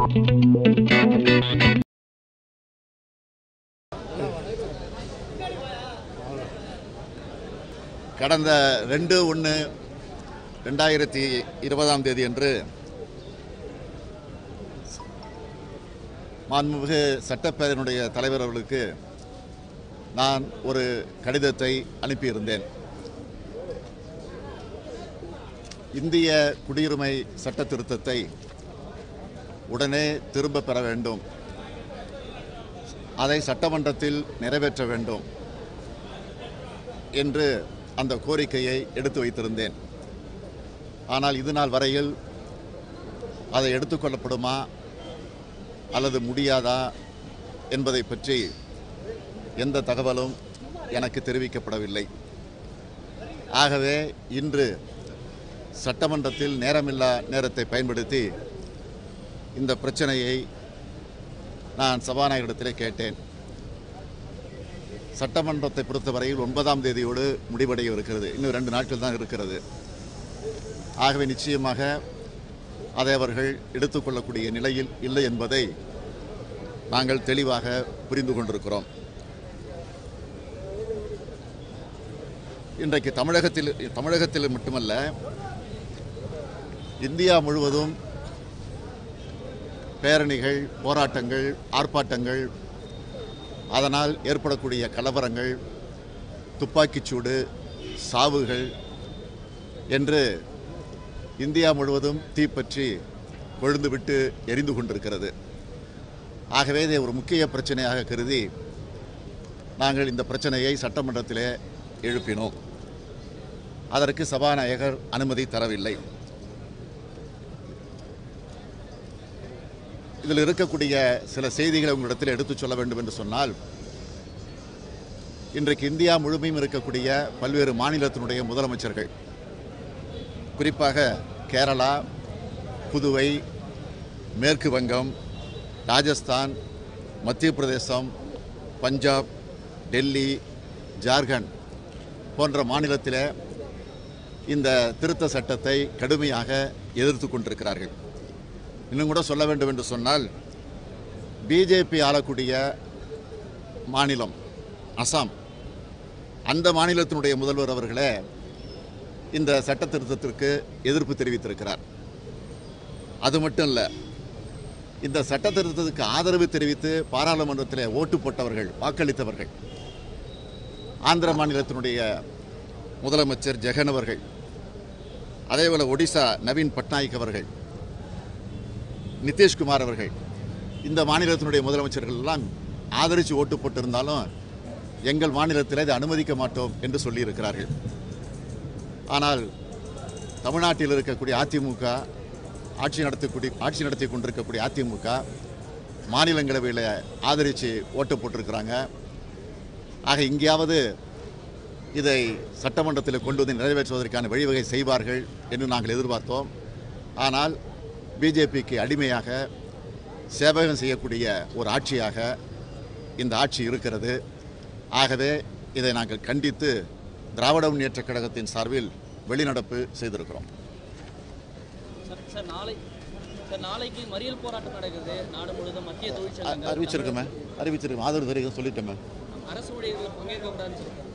கடந்த 2/1/2020 அன்று மாண்புமிகு சட்டப்பேரவையினுடைய தலைவர் அவர்களுக்கு நான் ஒரு கடிதத்தை அனுப்பியிருந்தேன். இந்திய குடியுரிமை சட்ட திருத்தத்தை உடனே திரும்ப பெற வேண்டும், அதை சட்டமன்றத்தில் நிறைவேற்ற வேண்டும் என்று அந்த கோரிக்கையை எடுத்து வைத்திருந்தேன். ஆனால் இது நாள் வரையில் அதை எடுத்துக்கொள்ளப்படுமா அல்லது முடியாதா என்பதை பற்றி எந்த தகவலும் எனக்கு தெரிவிக்கப்படவில்லை. ஆகவே இன்று சட்டமன்றத்தில் நேரமில்லா நேரத்தை பயன்படுத்தி இந்த பிரச்சனையை நான் சபாநாயகரிடத்திலே கேட்டேன். சட்டமன்றத்தை பொறுத்தவரையில் 9ஆம் தேதியோடு முடிவடைய இருக்கிறது. இன்னும் 2 நாட்கள் தான் இருக்கிறது. ஆகவே நிச்சயமாக அதை அவர்கள் எடுத்துக்கொள்ளக்கூடிய நிலையில் இல்லை என்பதை நாங்கள் தெளிவாக புரிந்து கொண்டிருக்கிறோம். இன்றைக்கு தமிழகத்தில் மட்டுமல்ல, இந்தியா முழுவதும் பேரணிகள், போராட்டங்கள், ஆர்ப்பாட்டங்கள், அதனால் ஏற்படக்கூடிய கலவரங்கள், துப்பாக்கிச்சூடு, சாவுகள் என்று இந்தியா முழுவதும் தீப்பற்றி கொழுந்துவிட்டு எரிந்து கொண்டிருக்கிறது. ஆகவே இதை ஒரு முக்கிய பிரச்சனையாக கருதி நாங்கள் இந்த பிரச்சனையை சட்டமன்றத்திலே எழுப்பினோம். அதற்கு சபாநாயகர் அனுமதி தரவில்லை. இதில் இருக்கக்கூடிய சில செய்திகளை உங்களிடத்தில் எடுத்துச் சொல்ல வேண்டும் என்று சொன்னால், இன்றைக்கு இந்தியா முழுமையும் இருக்கக்கூடிய பல்வேறு மாநிலத்தினுடைய முதலமைச்சர்கள், குறிப்பாக கேரளா, புதுவை, மேற்கு வங்கம், ராஜஸ்தான், மத்திய பிரதேசம், பஞ்சாப், டெல்லி, ஜார்க்கண்ட் போன்ற மாநிலத்தில் இந்த திருத்த சட்டத்தை கடுமையாக எதிர்த்து கொண்டிருக்கிறார்கள். இன்னும் கூட சொல்ல வேண்டும் என்று சொன்னால், பிஜேபி ஆளக்கூடிய மாநிலம் அசாம், அந்த மாநிலத்தினுடைய முதல்வர் அவர்களே இந்த சட்ட திருத்தத்திற்கு எதிர்ப்பு தெரிவித்திருக்கிறார். அது மட்டும் இல்லை, இந்த சட்ட திருத்தத்துக்கு ஆதரவு தெரிவித்து பாராளுமன்றத்தில் ஓட்டு போட்டவர்கள், வாக்களித்தவர்கள், ஆந்திர மாநிலத்தினுடைய முதலமைச்சர் ஜெகன் அவர்கள், அதேபோல் ஒடிசா நவீன் பட்நாயக் அவர்கள், நிதிஷ்குமார் அவர்கள், இந்த மாநிலத்தினுடைய முதலமைச்சர்கள் எல்லாம் ஆதரித்து ஓட்டு போட்டிருந்தாலும் எங்கள் மாநிலத்தில் இதை அனுமதிக்க மாட்டோம் என்று சொல்லியிருக்கிறார்கள். ஆனால் தமிழ்நாட்டில் இருக்கக்கூடிய அதிமுக, ஆட்சி நடத்தி கொண்டிருக்கக்கூடிய அதிமுக மாநிலங்களவையில் ஆதரித்து ஓட்டு போட்டிருக்கிறாங்க. ஆக இங்கேயாவது இதை சட்டமன்றத்தில் கொண்டு வந்து நிறைவேற்றுவதற்கான வழிவகை செய்வார்கள் என்று நாங்கள் எதிர்பார்த்தோம். ஆனால் பிஜேபிக்கு அடிமையாக சேவகம் செய்யக்கூடிய ஒரு ஆட்சியாக இந்த ஆட்சி இருக்கிறது. ஆகவே இதை நாங்கள் கண்டித்து திராவிட முன்னேற்றக் கழகத்தின் சார்பில் வெளிநடப்பு செய்திருக்கிறோம். நாளைக்கு மறியல் போராட்டம் நடக்குது நாடு முழுவதும். மத்திய தொழிற்சங்கம் அறிவிச்சிருக்கோமே, ஆதரவு தெரிவிக்க சொல்லிட்டோமே. அரசு ஊழியர்கள் பங்கேற்க கூடாதுன்னு